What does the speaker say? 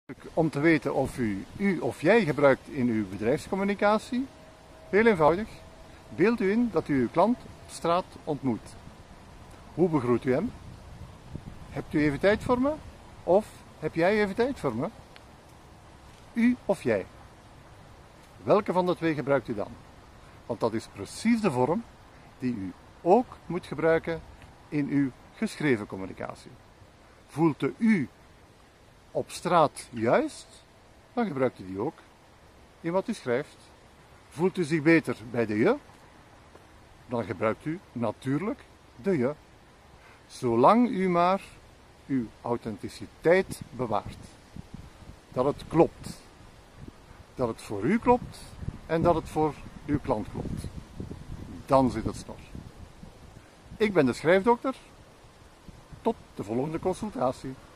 Om te weten of u of jij gebruikt in uw bedrijfscommunicatie, heel eenvoudig, beeld u in dat u uw klant op straat ontmoet. Hoe begroet u hem? Hebt u even tijd voor me? Of heb jij even tijd voor me? U of jij? Welke van de twee gebruikt u dan? Want dat is precies de vorm die u ook moet gebruiken in uw geschreven communicatie. Voelt de u op straat juist, dan gebruikt u die ook in wat u schrijft. Voelt u zich beter bij de je, dan gebruikt u natuurlijk de je. Zolang u maar uw authenticiteit bewaart. Dat het klopt. Dat het voor u klopt en dat het voor uw klant klopt. Dan zit het snor. Ik ben de schrijfdokter. Tot de volgende consultatie.